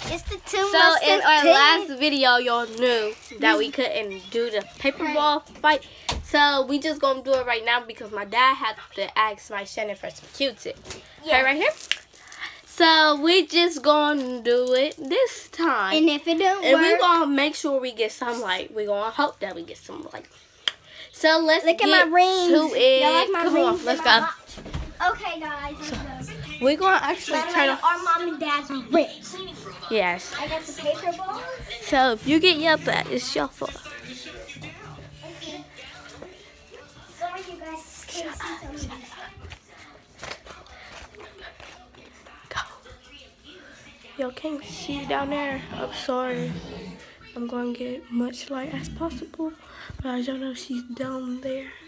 It's the two So in our musketeers. last video, y'all knew that we couldn't do the paper ball fight. So we just gonna do it right now because my dad had to ask my Shannon for some Q-tips. Yeah. Right here. So we just gonna do it this time. And if it don't and work, we gonna make sure we get some light. We gonna hope that we get some light. So let's look get at my rings. to it. Y'all like my Come rings on, let's and go. my watch? Okay, guys, let's go. We're gonna actually turn on our mom and dad's rings. Yes. I got the paper ball. So if you get yelled at, it's your fault. Okay. Sorry, you guys can't see something. Go. Yo, can't see down there. I'm sorry. I'm gonna get much light as possible, but I don't know she's down there.